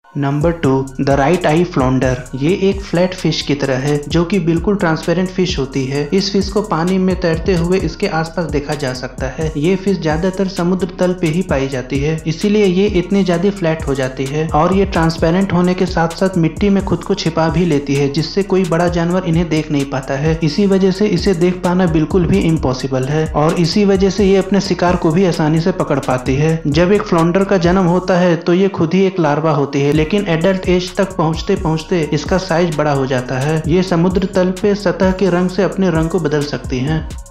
Number 2, the right eye flounder. ये एक flat fish की तरह है जो कि बिल्कुल ट्रांसपेरेंट फिश होती है। इस फिश को पानी में तैरते हुए इसके आसपास देखा जा सकता है। ये फिश ज्यादातर समुद्र तल पे ही पाई जाती है, इसीलिए ये इतनी ज्यादा फ्लैट हो जाती है। और ये ट्रांसपेरेंट होने के साथ साथ मिट्टी में खुद को छिपा भी लेती है, जिससे कोई बड़ा जानवर इन्हें देख नहीं पाता है। इसी वजह से इसे देख पाना बिल्कुल भी इम्पॉसिबल है और इसी वजह से ये अपने शिकार को भी आसानी से पकड़ पाती है। जब एक फ्लॉन्डर का जन्म होता है तो ये खुद ही एक लार्वा होती है, लेकिन एडल्ट एज तक पहुंचते पहुंचते इसका साइज बड़ा हो जाता है। ये समुद्र तल पे सतह के रंग से अपने रंग को बदल सकती हैं।